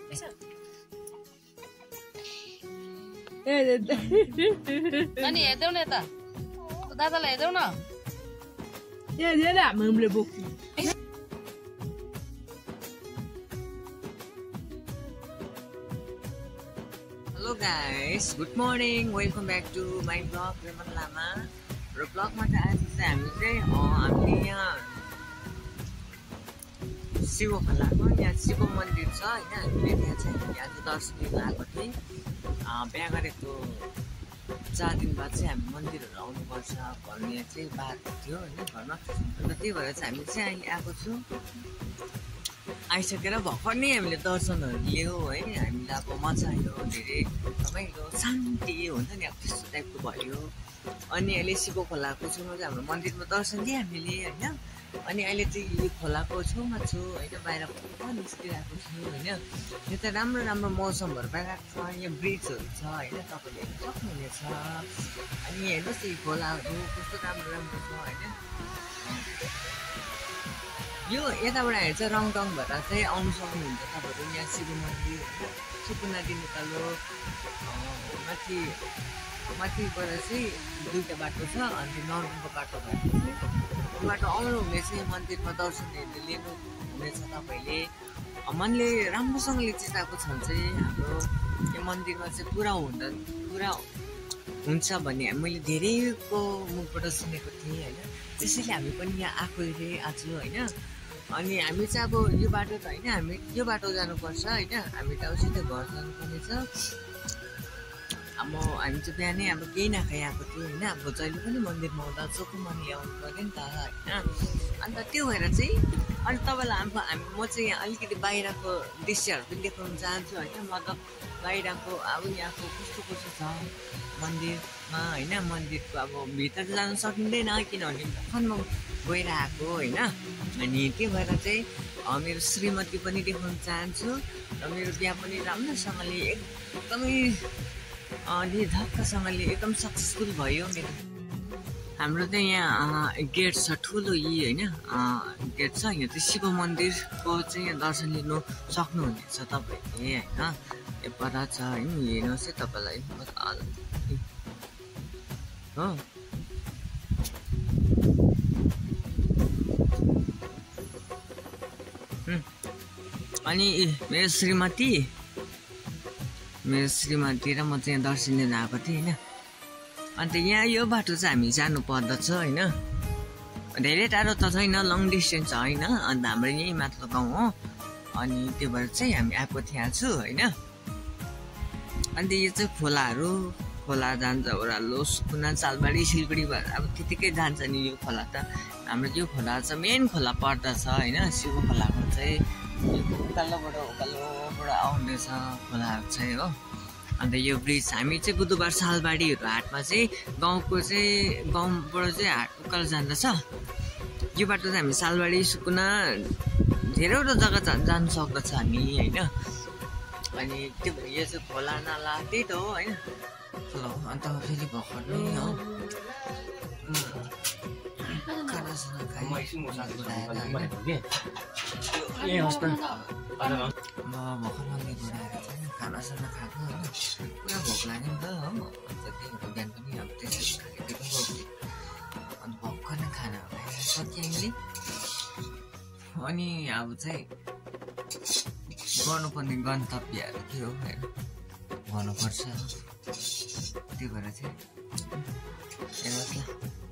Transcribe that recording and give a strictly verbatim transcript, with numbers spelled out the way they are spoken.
Nani हेर्दैउ न यता दादालाई हेर्दैउ न ए हेर हामीले बोक्छु Hello guys, good morning. Welcome back to my vlog Remon lama. र vlogमा चाहिँ आज चाहिँ हामी चाहिँ हामीले यहाँ शिव खोलाको यहाँ शिव मन्दिर छ हैन हामीले त्यहाँ चाहिँ आज दर्शन लिन आएको थियौँ बिहा गरेको चार दिन बाद चाहिँ हामी मन्दिरहरू आउनुपर्छ भन्ने चाहिँ बात थियो हैन घरमा अन्त त्यही भएर चाहिँ हामी चाहिँ अहिले आएको छौँ आइसकेर भर्खर नै हामीले दर्शनहरू लियो है हामीलाई अब मजा आयो धेरै रमाइलो शान्ति हुन्छ नि अब त्यस्तो टाइपको भयो अनि अहिले शिव खोलाको छेउमा चाहिँ हाम्रो मन्दिरमा दर्शन दिएँ हामीले होइन अनि अहिले चाहिँ यो खोलाको छेउमा छु होइन बाहिर निस्किरहेको छु होइन यो त राम्रो राम्रो मौसमहरू भइरहेको छ यहाँ ब्रिजहरू छ होइन तपाईँले हेर्न सक्नुहुनेछ अनि हेर्नुहोस् यो खोलाहरू कस्तो राम्रो राम्रो छ होइन यो यताबाट हेर्छ रङटङ भएर चाहिँ आउनु सक्नुहुन्छ तपाईँहरू यहाँ शिव मन्दिर सुकुना दिन उकालो माथि माथिबाट चाहिँ दुईवटा बाटो छ अनि नर्मनको बाटो भएको चाहिँ बाटो आउनुहुनेछ यो मन्दिरमा दर्शनहरू लिनु हुनेछ तपाईँले मनले राम्रोसँगले चिताएको छ भने चाहिँ हाम्रो यो मन्दिरमा चाहिँ पुरा हुँदा पुरा हुन्छ भन्ने मैले धेरैको मुखबाट सुनेको थिएँ होइन त्यसैले हामी पनि यहाँ आएको अरे आज होइन अनि हामी चाहिँ अब यो बाटो त होइन हामी यो बाटो जानुपर्छ होइन हामी त अब सिधै घर जानुपर्ने छ अब हामी चाहिँ बिहानै अब केही नखाइ आएको थियो होइन अब जहिले पनि मन्दिरमा आउँदा चोखो मन ल्याउनु पऱ्यो नि त होइन अन्त त्यो भएर चाहिँ अनि तपाईँलाई अब हामी म चाहिँ यहाँ अलिकति बाहिरको दृश्यहरू पनि देखाउनु चाहन्छु होइन मतलब बाहिरको अब यहाँको कस्तो कस्तो छ मन्दिरमा होइन मन्दिरको अब भित्र जानु सकिँदैन किनभने भर्खर म गइरहेको होइन अनि त्यो भएर चाहिँ मेरो श्रीमती पनि देखाउन चाहन्छु र मेरो बिहा पनि राम्रोसँगले एकदमै अलि धक्कासँगले एकदम सक्सेसफुल भयो मेरो हाम्रो चाहिँ यहाँ गेट छ ठुलो यी होइन गेट छ यहाँ चाहिँ शिव मन्दिरको चाहिँ यहाँ दर्शन लिनु सक्नुहुनेछ तपाईँहरूले होइन यो पर छ होइन हेर्नुहोस् है तपाईँलाई हो अनि मेरो श्रीमती मेरो श्रीमती र म चाहिँ यहाँ दर्शन लिन आएको थिएँ होइन अन्त यहाँ यो बाटो चाहिँ हामी जानु पर्दछ होइन धेरै टाढो त छैन लङ डिस्टेन्स होइन अन्त हाम्रो यहीँ माथिल्लो गाउँ हो अनि त्यो भएर चाहिँ हामी आएको थिएँ आज होइन अन्त यो चाहिँ खोलाहरू खोला जान्छ ओह्रालो सुकुना सालबारी सिलगढी भएर अब त्यतिकै जान्छ नि यो खोला त हाम्रो यो खोला चाहिँ मेन खोला पर्दछ होइन शिव खोलाको चाहिँ उकालोबाट उकालोबाट आउने छ खोलाहरू चाहिँ हो अन्त यो ब्रिज हामी चाहिँ बुधबार सालबारीहरू हाटमा चाहिँ गाउँको चाहिँ गाउँबाट चाहिँ हाट उकालो जाँदछ यो बाटो चाहिँ हामी सालबारी सुकुना धेरैवटा जग्गा जा जानु सक्दछ हामी होइन अनि त्यो भएर यो चाहिँ खोला नाला त्यही त हो होइन खोला हो अन्त फेरि भर्खर नै हो खानासाना खाएँ म भर्खर मन्दिर घुराएर चाहिँ खानासाना खाएको होइन पुरा भोक लाग्यो नि त हो अन्त त्यही भएर बिहान पनि अब त्यसरी खाएको थियो अन्त भर्खर नै खानाहरू खाएर सकियो हामीले अनि अब चाहिँ गर्नुपर्ने गन्तव्यहरू के हो होइन गर्नुपर्छ त्यो भएर चाहिँ हेर्नुहोस् ल